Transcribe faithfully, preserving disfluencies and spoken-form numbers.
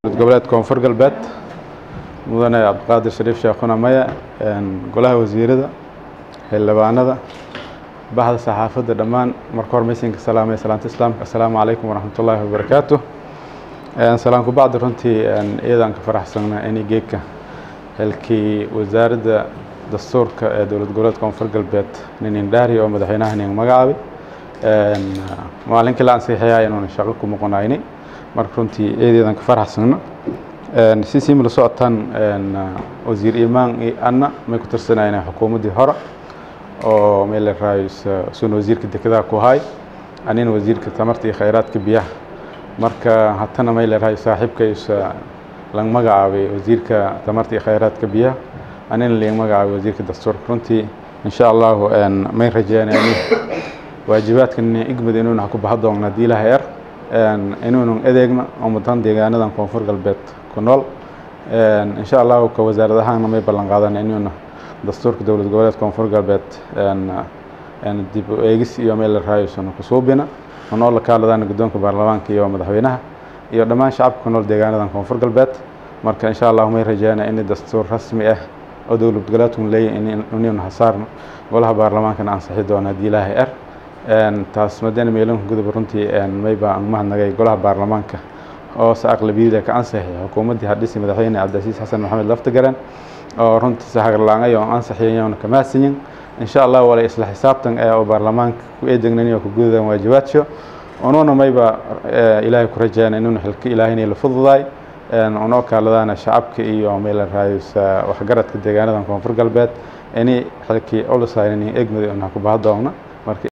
goboleed koonfur galbeed mudane Cabdiqaadir Shariif Sheekhuna Maya golaha wasiirada xildhibaanada bahda saxaafadda dhammaan marka hore meesanka salaamay salaanta islaamka assalaamu calaykum waraxmatullaahi wabarakaatuh salaam ku bacdi runtii eedan ka faraxsanahay in geedka halkii wasaaradda dastuurka ee dowlad goboleedka koonfur galbeed nin indhaari oo madaxweynaha nin magacaabay maalinka la ansixiyay inuu shaqo ku maqnaayni marka runtii eedeedan ka faraxsanahay si si mala socotaan wasiir iimaan anna ma ku tirsanayna xukuumadii hore oo meel raayis soo wasiirka dekedaha ku hay anina wasiirka tamarta iyo khayraadka biyaha marka hatana meel raayis saaxiibkaysa lang magacaabay wasiirka tamarta iyo khayraadka biyaha anina lang magacaabay wasiirka dastuurka runtii insha Allah ma rajaynayni waajibaadkan igmad inuu ku baxdo doona diilaha yar inuu adeegna oo mudan deegaanadan koonfur galbeed ku nool insha Allah ka wasaaradahan ma ballan qaadan inuu dastuurka dowlad goboleedka koonfur galbeed aan dib u eegis iyo meel raayis ku suubina oo la kaaladaan gudoonka baarlamaanka iyo madaxweynaha iyo dhammaan shacabka ku nool deegaanadan koonfur galbeed marka insha Allah ma rajaynaa in dastuur rasmi ah oo dowlad goboleedku leeyahay inuu hasaarno golaha baarlamaanka aan saxiix doona diilaha yar taas madana meelan gudub runtii mayba aan mahadnagay golaha baarlamaanka oo sa aqlabiyada ka ansaxay xukuumadii hadisi madaxweyne Cabdilcasiis Xasan Maxamed Laftagareen oo runtii saxar laangay oo ansaxiyeen kama sinyin insha Allah wala isla xisaabtan ee baarlamaanka ku eedegnay ku gudadan waajibaadka onoona mayba ilaahay ku rajaynaa inuu xilka ilaahayna la fududaay oo kaaladana shacabka iyo meel raayis wax garadka deegaanadan koonfur galbeed inay xilkii oo la saareen eegmada oo ku baahdoona marka